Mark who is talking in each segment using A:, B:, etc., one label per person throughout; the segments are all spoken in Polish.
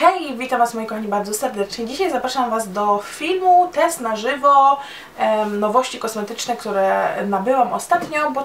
A: Hej, witam Was moi kochani bardzo serdecznie. Dzisiaj zapraszam Was do filmu test na żywo, nowości kosmetyczne, które nabyłam ostatnio, bo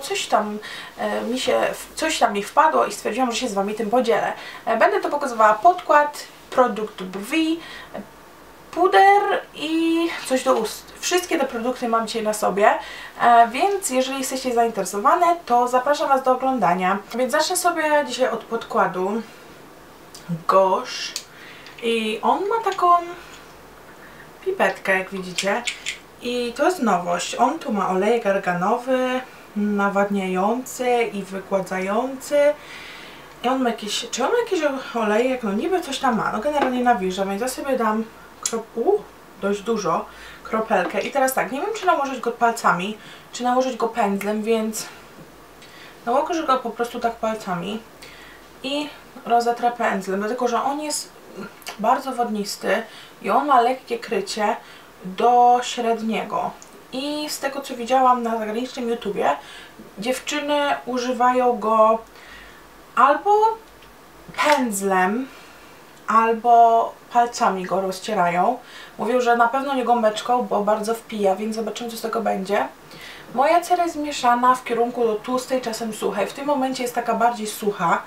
A: coś tam mi wpadło i stwierdziłam, że się z Wami tym podzielę. Będę to pokazywała podkład, produkt brwi, puder i coś do ust. Wszystkie te produkty mam dzisiaj na sobie, więc jeżeli jesteście zainteresowane, to zapraszam Was do oglądania. Więc zacznę sobie dzisiaj od podkładu Gosh. I on ma taką pipetkę, jak widzicie, i to jest nowość. On tu ma olejek arganowy, nawadniający i wygładzający. I on ma jakieś, czy on ma jakiś olejek? No niby coś tam ma, no generalnie nawilża, więc ja sobie dam dość dużo, kropelkę. I teraz tak, nie wiem, czy nałożyć go palcami, czy nałożyć go pędzlem, więc nałożę go po prostu tak palcami i rozetrę pędzlem, dlatego że on jest bardzo wodnisty i on ma lekkie krycie do średniego. I z tego, co widziałam na zagranicznym YouTubie, dziewczyny używają go albo pędzlem, albo palcami go rozcierają. Mówią, że na pewno nie gąbeczką, bo bardzo wpija, więc zobaczymy, co z tego będzie. Moja cera jest mieszana w kierunku do tłustej, czasem suchej. W tym momencie jest taka bardziej sucha.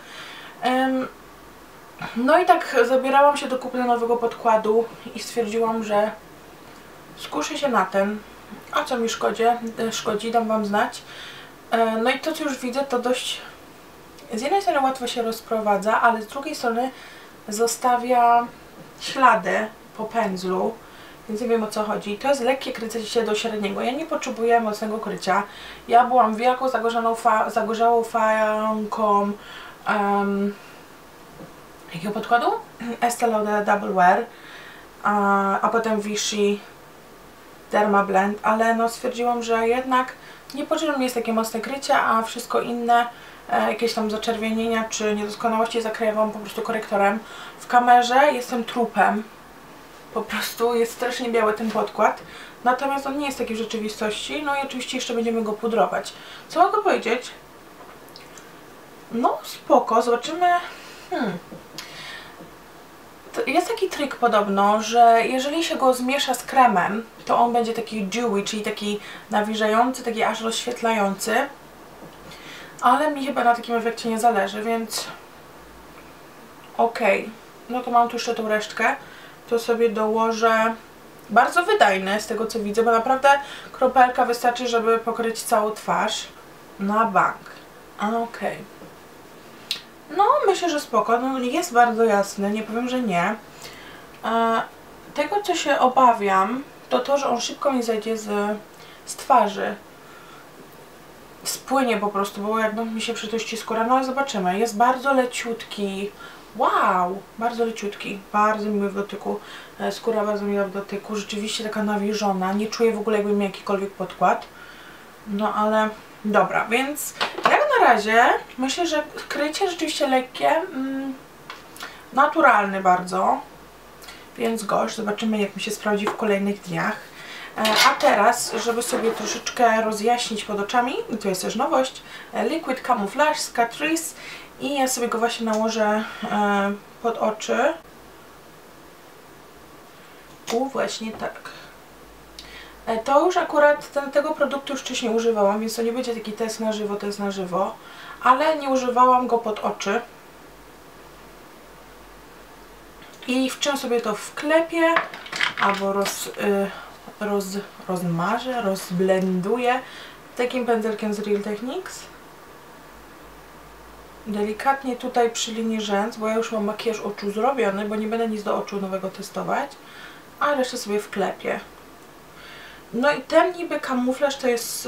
A: No i tak zabierałam się do kupna nowego podkładu i stwierdziłam, że skuszę się na ten. A co mi szkodzi, dam Wam znać. No i to, co już widzę, to dość... Z jednej strony łatwo się rozprowadza, ale z drugiej strony zostawia ślady po pędzlu, więc nie wiem, o co chodzi. To jest lekkie krycie do średniego. Ja nie potrzebuję mocnego krycia. Ja byłam wielką zagorzałą fanką jakiego podkładu? Estée Lauder Double Wear, a potem Vichy Derma Blend, ale no stwierdziłam, że jednak nie potrzebne mi jest takie mocne krycie, a wszystko inne, jakieś tam zaczerwienienia czy niedoskonałości zakryję Wam po prostu korektorem. W kamerze jestem trupem, po prostu jest strasznie biały ten podkład, natomiast on nie jest taki w rzeczywistości. No i oczywiście jeszcze będziemy go pudrować. Co mogę powiedzieć? No spoko, zobaczymy. Jest taki trik podobno, że jeżeli się go zmiesza z kremem, to on będzie taki dewy, czyli taki nawilżający, taki aż rozświetlający. Ale mi chyba na takim efekcie nie zależy, więc okej. No to mam tu jeszcze tą resztkę. To sobie dołożę. Bardzo wydajne z tego, co widzę, bo naprawdę kropelka wystarczy, żeby pokryć całą twarz. Na bank. Okej. No, myślę, że spoko. No, jest bardzo jasny, nie powiem, że nie. Tego, co się obawiam, to to, że on szybko mi zejdzie z twarzy. Spłynie po prostu, bo jakby mi się przytuści skóra. No, ale zobaczymy. Jest bardzo leciutki. Wow! Bardzo leciutki. Bardzo miły w dotyku. Skóra bardzo miła w dotyku. Rzeczywiście taka nawilżona. Nie czuję w ogóle, jakby miał jakikolwiek podkład. No, ale... Dobra, więc jak na razie myślę, że krycie rzeczywiście lekkie, naturalny bardzo, więc Gosh, zobaczymy, jak mi się sprawdzi w kolejnych dniach. A teraz, żeby sobie troszeczkę rozjaśnić pod oczami, i to jest też nowość, Liquid Camouflage z Catrice i ja sobie go właśnie nałożę pod oczy. Właśnie tak. To już akurat tego produktu już wcześniej używałam, więc to nie będzie taki test na żywo, ale nie używałam go pod oczy. I w czym sobie to wklepię, albo rozmarzę, rozblenduję takim pędzelkiem z Real Techniques. Delikatnie tutaj przy linii rzęs, bo ja już mam makijaż oczu zrobiony, bo nie będę nic do oczu nowego testować, a resztę sobie wklepię. No i ten niby kamuflaż to jest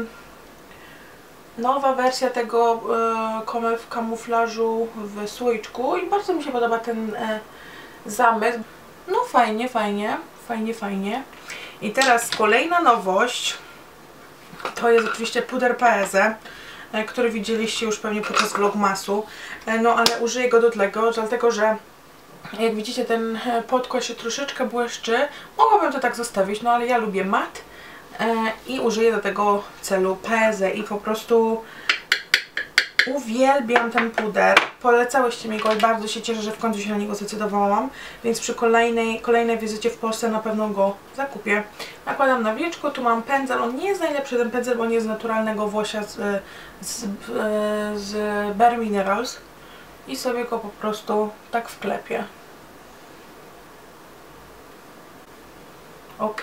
A: nowa wersja tego kamuflażu w słoiczku i bardzo mi się podoba ten zamysł. No fajnie, fajnie, fajnie, fajnie. I teraz kolejna nowość to jest oczywiście puder Paese, który widzieliście już pewnie podczas vlogmasu. No ale użyję go do tego, dlatego że jak widzicie, ten podkład się troszeczkę błyszczy. Mogłabym to tak zostawić, no ale ja lubię mat i użyję do tego celu Paese i po prostu Uwielbiam ten puder. Polecałyście mi go i bardzo się cieszę, że w końcu się na niego zdecydowałam. Więc przy kolejnej wizycie w Polsce na pewno go zakupię. Nakładam na wieczko, tu mam pędzel. On nie jest najlepszy ten pędzel, bo nie jest z naturalnego włosia z Bare Minerals. I sobie go po prostu tak wklepię. Ok.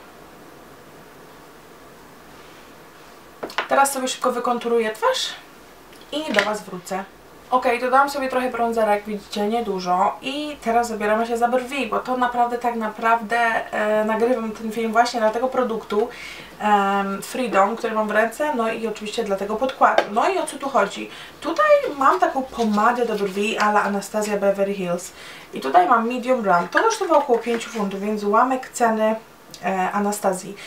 A: Teraz sobie szybko wykonturuję twarz i do Was wrócę. Ok, dodałam sobie trochę bronzera, jak widzicie, niedużo. I teraz zabieramy się za brwi, bo to naprawdę, tak naprawdę nagrywam ten film właśnie dla tego produktu Freedom, który mam w ręce, no i oczywiście dla tego podkładu. No i o co tu chodzi? Tutaj mam taką pomadę do brwi a la Anastasia Beverly Hills. I tutaj mam medium brown. To kosztowało około 5 funtów, więc ułamek ceny Anastazji.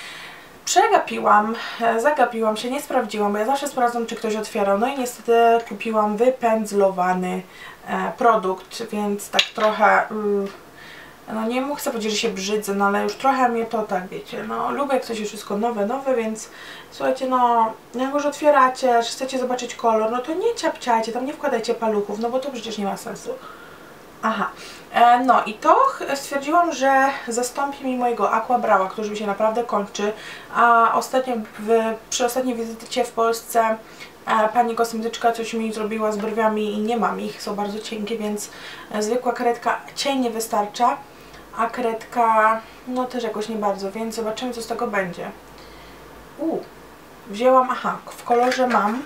A: Zagapiłam się, nie sprawdziłam, bo ja zawsze sprawdzam, czy ktoś otwierał. No i niestety kupiłam wypędzlowany produkt, więc tak trochę, no nie chcę powiedzieć, że się brzydzę, no ale już trochę mnie to tak, wiecie, no lubię jak coś jest wszystko nowe, więc słuchajcie, no jak już otwieracie, że chcecie zobaczyć kolor, no to nie ciapciajcie, tam nie wkładajcie paluchów, no bo to przecież nie ma sensu. Aha, no i to stwierdziłam, że zastąpi mi mojego Aqua Browa, który mi się naprawdę kończy, a ostatnio przy ostatniej wizycie w Polsce pani kosmetyczka coś mi zrobiła z brwiami i nie mam ich, są bardzo cienkie, więc zwykła kredka cień nie wystarcza, a kredka no też jakoś nie bardzo, więc zobaczymy, co z tego będzie. Wzięłam, w kolorze mam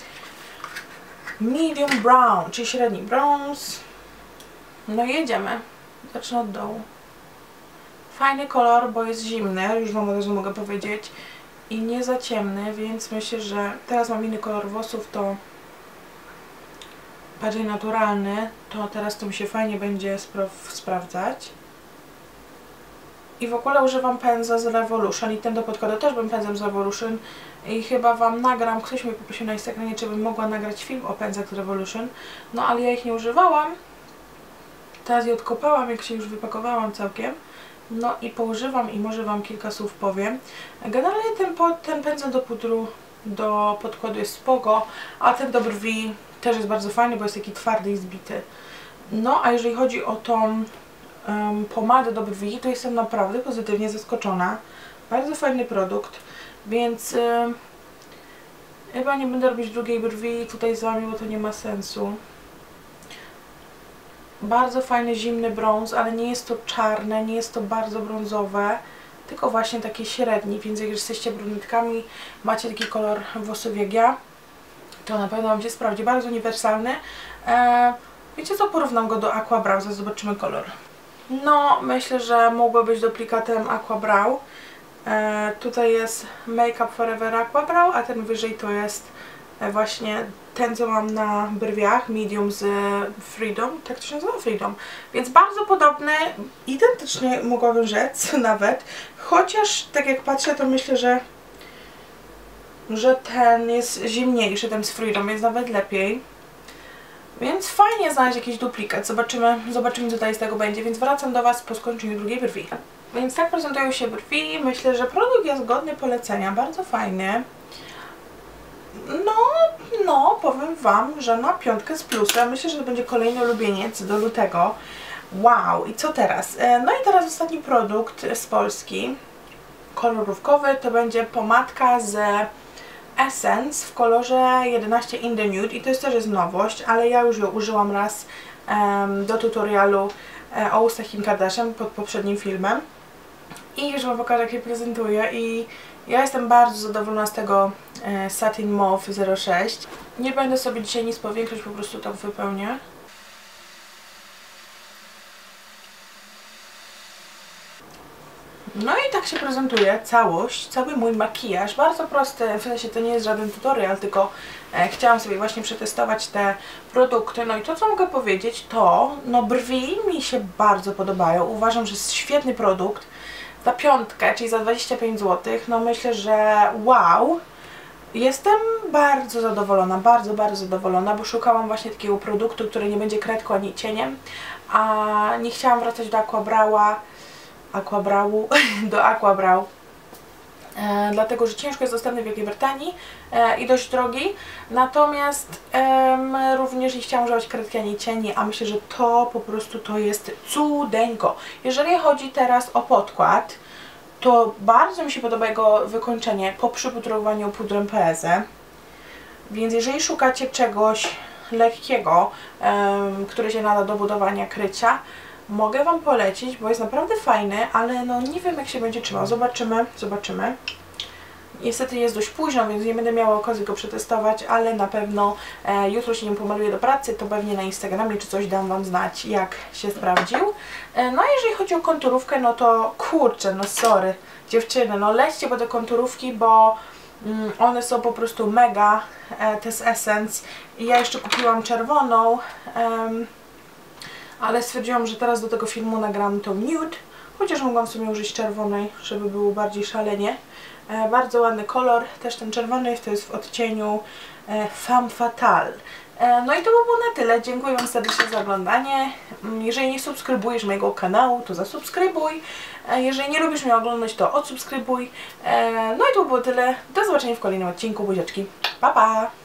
A: medium brown, czyli średni brąz. No i jedziemy. Zacznę od dołu. Fajny kolor, bo jest zimny, już Wam od razu mogę powiedzieć. I nie za ciemny, więc myślę, że teraz mam inny kolor włosów, to bardziej naturalny, to teraz to mi się fajnie będzie sprawdzać. I w ogóle używam pędza z Revolution i ten do podkładu też bym pędzem z Revolution i chyba Wam nagram, ktoś mnie poprosił na Instagramie, czy bym mogła nagrać film o pędzach z Revolution, no ale ja ich nie używałam. Teraz je odkopałam, jak się już wypakowałam całkiem. No i poużywam i może Wam kilka słów powiem. Generalnie ten pędzel do pudru, do podkładu jest spoko, a ten do brwi też jest bardzo fajny, bo jest taki twardy i zbity. No a jeżeli chodzi o tą pomadę do brwi, to jestem naprawdę pozytywnie zaskoczona. Bardzo fajny produkt, więc chyba nie będę robić drugiej brwi tutaj z Wami, bo to nie ma sensu. Bardzo fajny, zimny brąz, ale nie jest to czarne, nie jest to bardzo brązowe, tylko właśnie taki średni, więc jak jesteście brunetkami, macie taki kolor włosów jak ja, to na pewno Wam się sprawdzi. Bardzo uniwersalny. Wiecie co, porównam go do Aqua Brow, zaraz zobaczymy kolor. No, myślę, że mógłby być duplikatem Aqua Brow. Tutaj jest Make Up Forever Aqua Brow, a ten wyżej to jest właśnie ten, co mam na brwiach, medium z Freedom, tak to się nazywa? Freedom. Więc bardzo podobny, identycznie mogłabym rzec nawet, chociaż tak jak patrzę, to myślę, że ten jest zimniejszy, ten z Freedom, jest nawet lepiej. Więc fajnie znaleźć jakiś duplikat, zobaczymy co tutaj z tego będzie, więc wracam do Was po skończeniu drugiej brwi. Więc tak prezentują się brwi, myślę, że produkt jest godny polecenia, bardzo fajny. No, powiem Wam, że na 5 z plusem. Myślę, że to będzie kolejny ulubieniec do lutego. Wow, i co teraz? No i teraz ostatni produkt z Polski, kolorówkowy, to będzie pomadka z Essence w kolorze 11 in the Nude i to też jest nowość, ale ja już ją użyłam raz do tutorialu o ustach Kim Kardashian pod poprzednim filmem i już Wam pokażę, jak je prezentuję i ja jestem bardzo zadowolona z tego Satin Mauve 06. Nie będę sobie dzisiaj nic powiększać, po prostu tak wypełnię. No i tak się prezentuje całość, cały mój makijaż, bardzo prosty, w sensie to nie jest żaden tutorial, tylko chciałam sobie właśnie przetestować te produkty. No i to, co mogę powiedzieć, to no brwi mi się bardzo podobają, uważam, że jest świetny produkt. Za 5, czyli za 25 zł, no myślę, że wow, jestem bardzo zadowolona, bardzo zadowolona, bo szukałam właśnie takiego produktu, który nie będzie kredką ani cieniem, a nie chciałam wracać do Aqua Brow, dlatego że ciężko jest dostępny w Wielkiej Brytanii i dość drogi. Natomiast również nie chciałam używać kredki ani cieni, a myślę, że to po prostu to jest cudeńko. Jeżeli chodzi teraz o podkład, to bardzo mi się podoba jego wykończenie po przypudrowaniu pudrem PZ. Więc jeżeli szukacie czegoś lekkiego, które się nada do budowania krycia, mogę Wam polecić, bo jest naprawdę fajny, ale no nie wiem jak się będzie trzymał. Zobaczymy. Niestety jest dość późno, więc nie będę miała okazji go przetestować, ale na pewno jutro się nim pomaluję do pracy, to pewnie na Instagramie czy coś dam Wam znać, jak się sprawdził. No a jeżeli chodzi o konturówkę, no to kurczę, no sorry, dziewczyny, no lećcie po te konturówki, bo one są po prostu mega, to jest Essence. I ja jeszcze kupiłam czerwoną, ale stwierdziłam, że teraz do tego filmu nagram tą nude, chociaż mogłam w sumie użyć czerwonej, żeby było bardziej szalenie. Bardzo ładny kolor, też ten czerwony, to jest w odcieniu Femme Fatale. No i to by było na tyle. Dziękuję Wam serdecznie za oglądanie. Jeżeli nie subskrybujesz mojego kanału, to zasubskrybuj. Jeżeli nie lubisz mnie oglądać, to odsubskrybuj. No i to by było tyle. Do zobaczenia w kolejnym odcinku. Buziaczki. Pa, pa!